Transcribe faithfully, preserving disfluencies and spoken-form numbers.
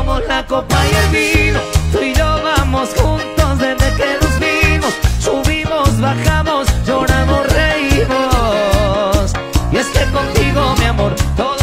somos la copa y el vino. Tú y yo vamos juntos desde que nos vimos. Subimos, bajamos, lloramos, reímos. Y es que contigo, mi amor, todo